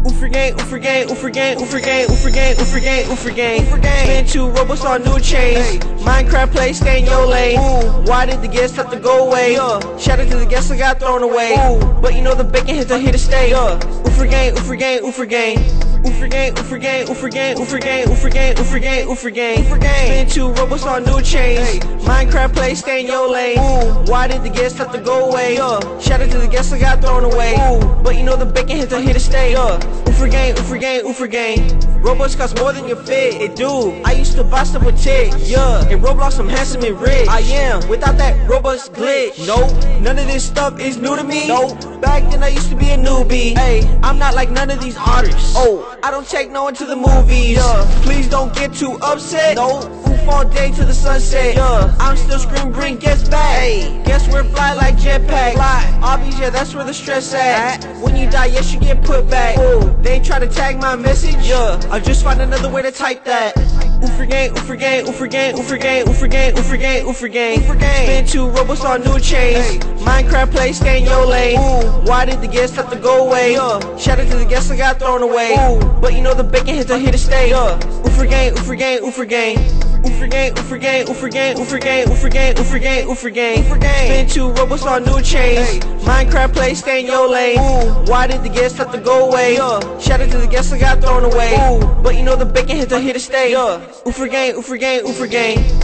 Oofer gang, oofer gang, oofer gang, oofer gang, oofer gang, oofer gang, oofer gang, oofer gang. Spin 2 robots on new chains. Minecraft play, stay in your lane. Why did the guests have to go away? Shout out to the guests that got thrown away. But you know the bacon hits are here to stay. Oofer gang, oofer gang, oofer gang. Oofer gang, oofer gang, oofer gang, oofer gang, oofer gang, oofer gang, oofer gang, oofer gang. Spin 2 robots on new chains. Minecraft play, stay in your lane. Why did the guests have to go away? Shout out to the guests that got thrown away. But you know the bacon hits are here to stay. Oofer gang, oofer gang, oofer gang. Roblox cost more than your fit, it do. I used to buy stuff with chicks, yeah. In Roblox I'm handsome and rich. I am, without that Roblox glitch. Nope, none of this stuff is new to me. Nope, back then I used to be a newbie. Hey, I'm not like none of these artists. Oh, I don't take no one to the movies. Please don't get too upset. No, all day to the sunset. I'm still screaming, bring guests back. Hey, guess we're fly like jetpack. Obvious, yeah, that's where the stress at. When you die, yes, you get put back. They ain't try to tag my message. I'll just find another way to type that. Oofer gang, oofer gang, oofer gang, oofer gang, oofer gang, oofer gang, oofer gang, oofer gang. Spin 2 robots on new chains. Minecraft play, stay in your lane. Why did the guests have to go away? Shout out to the guests that got thrown away. But you know the bacon hits are here to stay. Oofer gang, oofer gang, oofer gang. Oofer gang, oofer gang, oofer gang, oofer gang, oofer gang, oofer gang, oofer gang, oofer gang. Spin 2 robots on new chains. Minecraft play, stay in your lane. Why did the guests have to go away? Shout out to the guests that got thrown away. But you know the bacon hits are here to stay. Oofer gang, oofer gang, oofer gang.